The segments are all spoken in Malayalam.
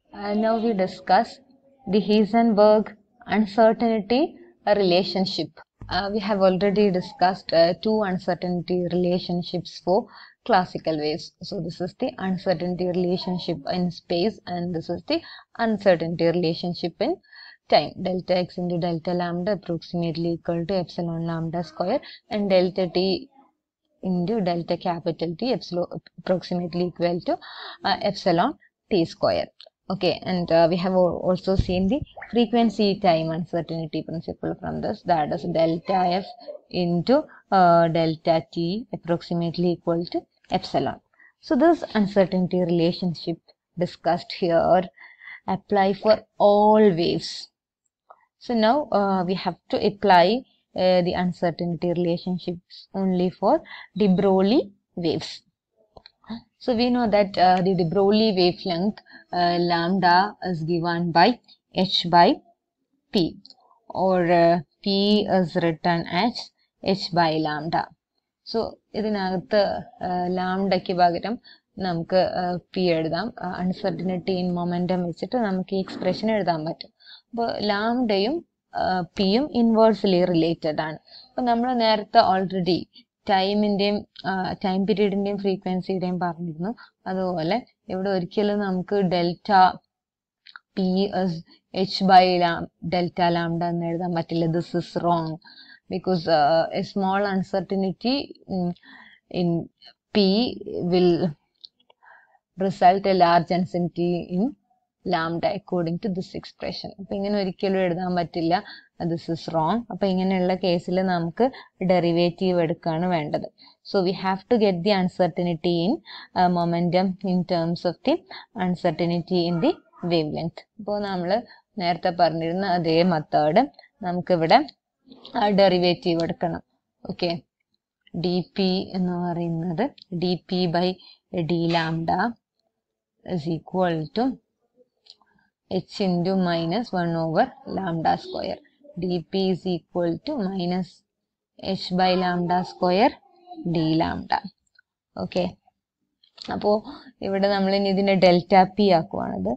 Now we discuss the Heisenberg uncertainty relationship. We have already discussed two uncertainty relationships for classical waves. So this is the uncertainty relationship in space, and this is the uncertainty relationship in time. Delta x into delta lambda approximately equal to epsilon lambda square, and delta t into delta capital T approximately equal to epsilon t square. Okay, and we have also seen the frequency time uncertainty principle from this, that is delta f into delta t approximately equal to epsilon. So this uncertainty relationship discussed here apply for all waves. So now we have to apply the uncertainty relationships only for de Broglie waves. So we know that the de Broglie wavelength lambda is given by h by p, or p is written as h by lambda. So ഇതിനകത്ത് ലാംഡയ്ക്ക് പകരം നമുക്ക് പി എഴുതാം. അൺസർട്ടനിറ്റി ഇൻ മൊമെന്റം വെച്ചിട്ട് നമുക്ക് ഈ എക്സ്പ്രഷൻ എഴുതാൻ പറ്റും. അപ്പോൾ ലാംഡയും പിയും ഇൻവേഴ്സ്ലി റിലേറ്റഡ് ആണ്. അപ്പോൾ നമ്മൾ നേരത്തെ ഓൾറെഡി ടൈമിൻ്റെയും ടൈം പീരീഡിൻ്റെയും ഫ്രീക്വൻസിയുടെയും പറഞ്ഞിരുന്നു. അതുപോലെ ഇവിടെ ഒരിക്കലും നമുക്ക് delta P H by delta lambda എന്ന് എഴുതാൻ പറ്റില്ല. This is wrong because a small uncertainty in P will result a large uncertainty in lambda according to this expression. അപ്പോൾ ഇങ്ങനെ ഒരിക്കലും എഴുതാൻ പറ്റില്ല. this is wrong. അപ്പോൾ ഇങ്ങനെയുള്ള കേസിൽ നമുക്ക് ഡെറിവേറ്റീവ് എടുക്കുകയാണ് വേണ്ടത്. So we have to get the uncertainty in momentum in terms of the uncertainty in the wavelength. അപ്പോൾ നമ്മൾ നേരത്തെ പറഞ്ഞിരുന്ന അതേ മെത്തേഡ് നമുക്കിവിടെ ഡെറിവേറ്റീവ് എടുക്കണം. ഓക്കെ, ഡി പി എന്ന് പറയുന്നത് D P by D lambda is equal to H into minus 1 lambda square. D P is equal to minus H by lambda square D lambda. Okay, അപ്പോൾ ഇവിടെ നമ്മൾ ഇനി ഇതിനെ ഡെൽറ്റ പി ആക്കുവാണത്.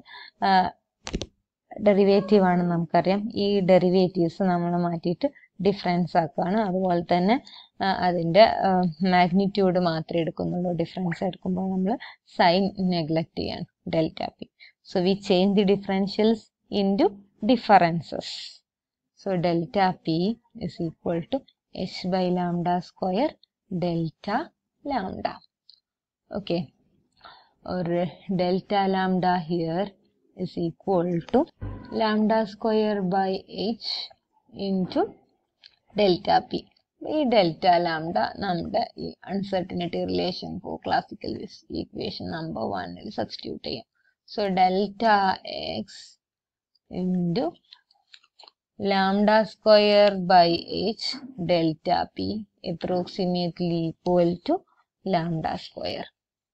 ഡെറിവേറ്റീവ് ആണ് നമുക്കറിയാം. ഈ ഡെറിവേറ്റീവ്സ് നമ്മൾ മാറ്റിയിട്ട് ഡിഫറൻസ് ആക്കുകയാണ്. അതുപോലെ തന്നെ അതിൻ്റെ മാഗ്നിറ്റ്യൂഡ് മാത്രമേ എടുക്കുന്നുള്ളൂ. ഡിഫറൻസ് എടുക്കുമ്പോൾ നമ്മൾ സൈൻ നെഗ്ലക്ട് ചെയ്യാണ്, delta P. So we change the differentials into differences. So delta P is equal to H by lambda square delta lambda. Okay, or delta lambda here is equal to lambda square by h into delta p. ഈ ഡെൽറ്റ ലാംഡ നമ്മുടെ ഈ uncertainty relation for classical equation number 1 substitute ചെയ്യാം. So delta X into lambda square by H delta P approximately equal to lambda square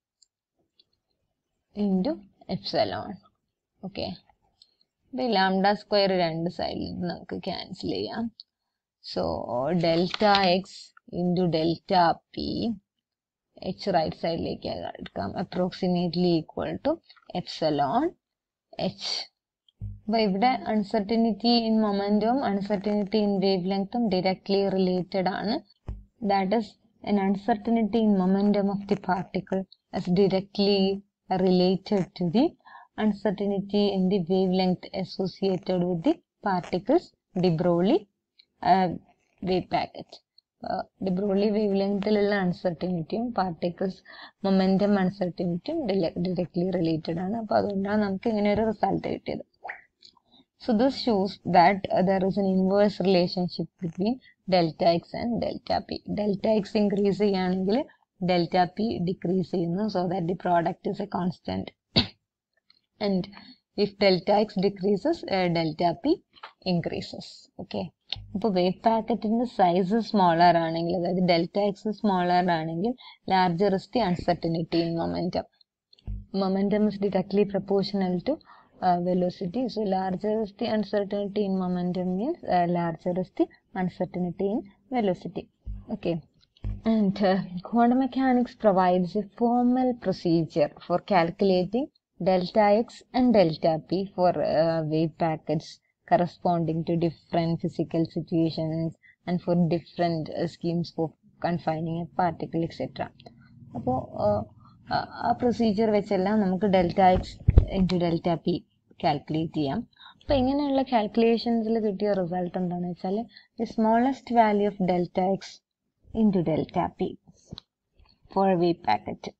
into epsilon. Okay, അപ്പോൾ ഈ ലാംഡ സ്ക്വയർ രണ്ട് സൈഡിൽ നമുക്ക് ക്യാൻസൽ ചെയ്യാം. So delta X into delta P, H right സൈഡിലേക്ക് എടുക്കാം, approximately equal to epsilon H. അപ്പോൾ ഇവിടെ അൺസർട്ടനിറ്റി ഇൻ മൊമെൻറ്റവും അൺസർട്ടനിറ്റി ഇൻ വേവ് ലെങ്ത്തും ഡയറക്ട്ലി റിലേറ്റഡ് ആണ്. That is an uncertainty in momentum of the particle is directly related to the uncertainty in the wavelength associated with the particles de Broglie wave packet. de Broglie wavelengthലുള്ള അൺസർട്ടനിറ്റിയും പാർട്ടിക്കിൾസ് മൊമെന്റം അൺസർട്ടനിറ്റിയും ഡയറക്ട്ലി റിലേറ്റഡ് ആണ്. അപ്പോൾ അതുകൊണ്ടാണ് നമുക്ക് ഇങ്ങനെ ഒരു റിസൾട്ട് കിട്ടിയത്. So this shows that there is an inverse relationship between delta x and delta p. Delta x increase ചെയ്യുകയാണെങ്കിൽ delta p decrease ചെയ്യുന്നു, so that the product is a constant. And if delta x decreases, delta p increases. Okay. അപ്പോൾ വേവ് പാക്കറ്റിന്റെ സൈസ് സ്മോളർ ആണെങ്കിൽ, അതായത് ഡെൽറ്റ എക്സ് സ്മോളർ ആണെങ്കിൽ, larger is the uncertainty in momentum. Momentum is directly proportional to velocity. So larger is the uncertainty in momentum means larger is the uncertainty in velocity. Okay, and quantum mechanics provides a formal procedure for calculating delta x and delta p for wave packets corresponding to different physical situations and for different schemes for confining a particle, etc. അപ്പോൾ ആ പ്രൊസീജിയർ വെച്ചെല്ലാം നമുക്ക് delta X into delta P calculate ചെയ്യാം. അപ്പോൾ ഇങ്ങനെയുള്ള കാൽക്കുലേഷൻസിൽ കിട്ടിയ റിസൾട്ട് എന്താണെന്ന് വെച്ചാൽ the smallest value of delta X into delta P for a wave packet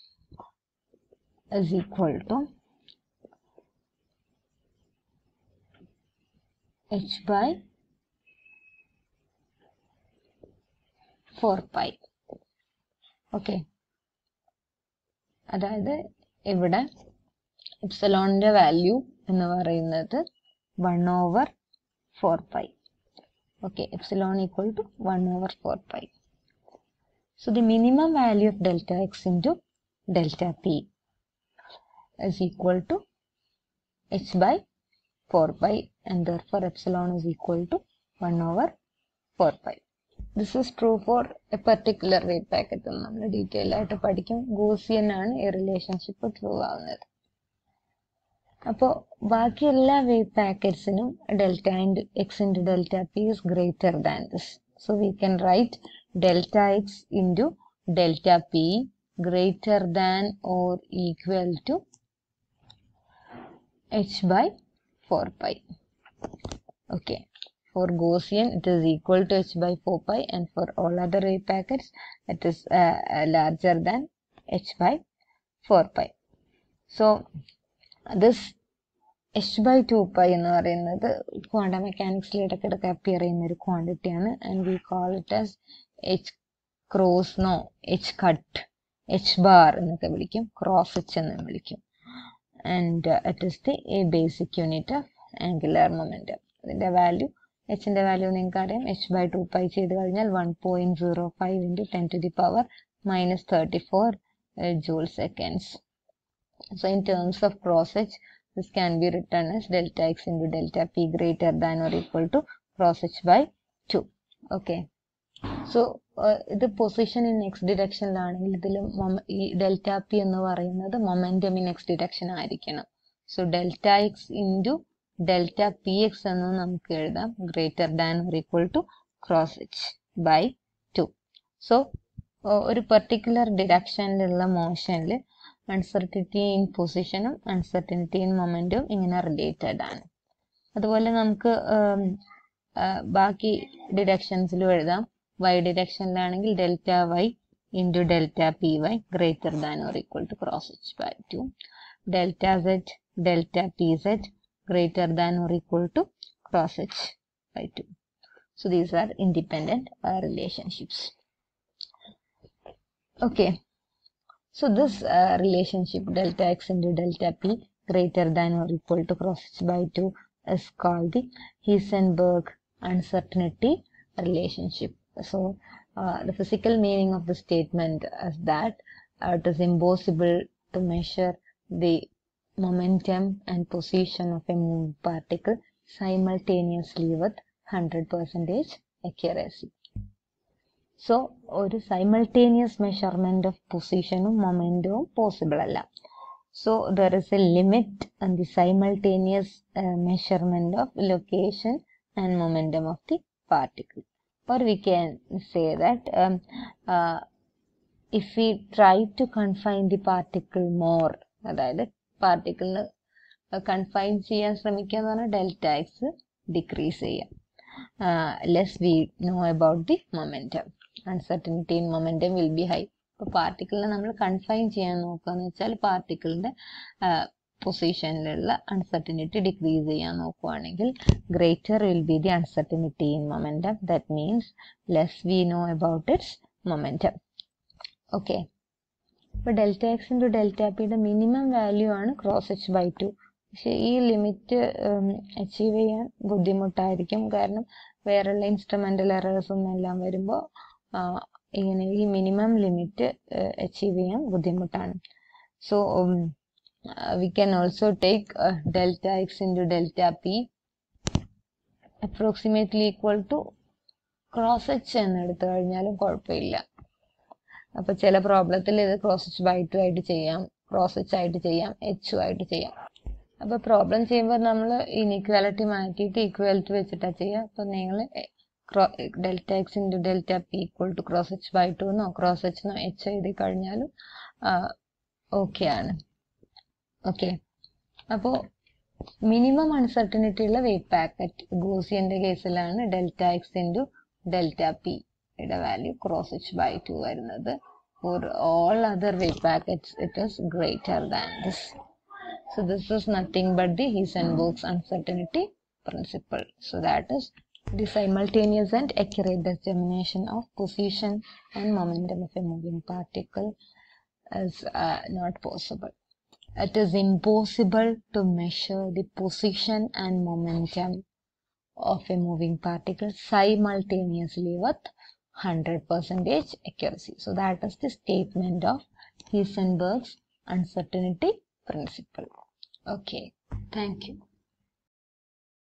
is equal to h by 4 pi. Okay, അതായത് ഇവിടെ എപ്സിലോണിന്റെ വാല്യൂ എന്ന് പറയുന്നത് 1/4 pi. Okay, epsilon equal to 1/4 pi. So the minimum value of delta x into delta p is equal to h by 4 pi and therefore epsilon is equal to 1/4 pi. This is true for a particular wave packet. നമ്മൾ ഡീറ്റെയിൽ ആയിട്ട് പഠിക്കും. ഗോസിയൻ ആണ് ഈ റിലേഷൻഷിപ്പ് ട്രൂ ആവുന്നത്. അപ്പോൾ ബാക്കി എല്ലാ വേവ് പാക്കറ്റ്സിനും delta X into delta P is greater than this. So we can write delta X into delta P greater than or equal to h by 4 pi. Okay, for Gaussian it is equal to h by 4 pi and for all other wave packets it is larger than h by 4 pi. So this h by 2 pi എന്ന് പറയുന്നത് ക്വാണ്ടം മെക്കാനിക്സിൽ ഇടയ്ക്കിടയ്ക്ക് അപ്പിയർ ചെയ്യുന്ന ഒരു ക്വാണ്ടിറ്റി ആണ് and we call it as h cross no h cut h bar എന്നൊക്കെ വിളിക്കും, ക്രോസ് എച്ച് എന്ന് വിളിക്കും. And it is the basic unit of angular momentum. ഇതിന്റെ വാല്യൂ എച്ചിന്റെ വാല്യൂ നിങ്ങൾക്ക് അറിയാം, h by 2 pi ചെയ്ത് കഴിഞ്ഞാൽ 1.05 into 10 to the power minus 34 joule seconds. So in terms of cross h, this can be written as delta x into delta p greater than or equal to cross h by 2. Okay. So ഇത് പൊസിഷൻ ഇൻ എക്സ് ഡിറക്ഷനിലാണെങ്കിൽ ഇതിൽ ഈ ഡെൽറ്റ പി എന്ന് പറയുന്നത് മൊമെന്റം ഇൻ എക്സ് ഡിറക്ഷൻ ആയിരിക്കണം. So delta X into delta P X എന്ന് നമുക്ക് എഴുതാം greater than or equal to cross H by 2. So ഒരു പെർട്ടിക്കുലർ ഡിറക്ഷനിലുള്ള മോഷനിൽ അൺസർട്ടിനിറ്റി ഇൻ പൊസിഷനും അൺസർട്ടിനിറ്റി ഇൻ മൊമെന്റും ഇങ്ങനെ റിലേറ്റഡ് ആണ്. അതുപോലെ നമുക്ക് ബാക്കി ഡിറക്ഷൻസിലും എഴുതാം. y ഡിറക്ഷനിലാണെങ്കിൽ delta Y into delta P Y greater than or equal to cross H by 2. Delta Z delta P Z greater than or equal to cross H by 2. So these are independent relationships. Okay. So this relationship delta x into delta p greater than or equal to cross h by 2 is called the Heisenberg uncertainty relationship. So the physical meaning of the statement is that it is impossible to measure the momentum and position of a moving particle simultaneously with 100% accuracy. So ഒരു simultaneous measurement of position momentum possible അല്ല. So there is a limit on the simultaneous measurement of location and momentum of the particle. Or we can say that if we try to confine the particle more, അതായത് പാർട്ടിക്കിളിന് കൺഫൈൻ ചെയ്യാൻ ശ്രമിക്കുക എന്ന് പറഞ്ഞാൽ ഡെൽറ്റ എക്സ് ഡിക്രീസ് ചെയ്യാം. Less we know about the momentum, uncertainty in momentum will be high. ഇപ്പോൾ പാർട്ടിക്കിളിനെ നമ്മൾ കൺഫൈൻ ചെയ്യാൻ നോക്കുകയെന്ന് വെച്ചാൽ പാർട്ടിക്കിളിന്റെ പൊസിഷനിലുള്ള അൺസർട്ടനിറ്റി ഡിക്രീസ് ചെയ്യാൻ നോക്കുകയാണെങ്കിൽ greater will be the uncertainty in momentum. That means less we know about its momentum. Okay, ഇപ്പോൾ ഡെൽറ്റ എക്സ് ഇൻറ്റു ഡെൽറ്റ പിയുടെ മിനിമം വാല്യൂ ആണ് ക്രോസ് എച്ച് ബൈ 2. പക്ഷെ ഈ ലിമിറ്റ് അച്ചീവ് ചെയ്യാൻ ബുദ്ധിമുട്ടായിരിക്കും, കാരണം വേറെയുള്ള ഇൻസ്ട്രുമെന്റൽ എറേഴ്സും എല്ലാം വരുമ്പോൾ ഇങ്ങനെ ഈ മിനിമം ലിമിറ്റ് അച്ചീവ് ചെയ്യാൻ ബുദ്ധിമുട്ടാണ്. So we can also take delta x into delta p approximately equal to cross h എന്ന് എടുത്തു കഴിഞ്ഞാലും കുഴപ്പമില്ല. അപ്പോൾ ചില പ്രോബ്ലത്തിൽ ഇത് ക്രോസ് h ബൈ 2 ആയിട്ട് ചെയ്യാം, ക്രോസ് എച്ച് ആയിട്ട് ചെയ്യാം, എച്ചും ആയിട്ട് ചെയ്യാം. അപ്പോൾ പ്രോബ്ലം ചെയ്യുമ്പോൾ നമ്മൾ ഇനീക്വാലിറ്റി മാറ്റിയിട്ട് ഈക്വാലിറ്റി വെച്ചിട്ടാണ് ചെയ്യുക. അപ്പോൾ നിങ്ങൾ delta X into delta P equal to cross H by two എന്നോ ക്രോസ് എച്ച് എന്നോ എച്ച് എഴുതി കഴിഞ്ഞാലും ഓക്കെ ആണ്. ഓക്കെ, അപ്പോൾ മിനിമം അൺസർട്ടനിറ്റി ഉള്ള വെയ്റ്റ് പാക്കറ്റ് ഗോസിയന്റെ കേസിലാണ് delta X into delta P യുടെ വാല്യൂ ക്രോസ് എച്ച് ബൈ ടു വരുന്നത്. For all other weight packets, it is greater than this. So this is nothing but the Heisenberg's uncertainty principle. So that is the simultaneous and accurate determination of position and momentum of a moving particle is not possible. It is impossible to measure the position and momentum of a moving particle simultaneously with 100% accuracy. So that is the statement of Heisenberg's uncertainty principle. Okay, thank you.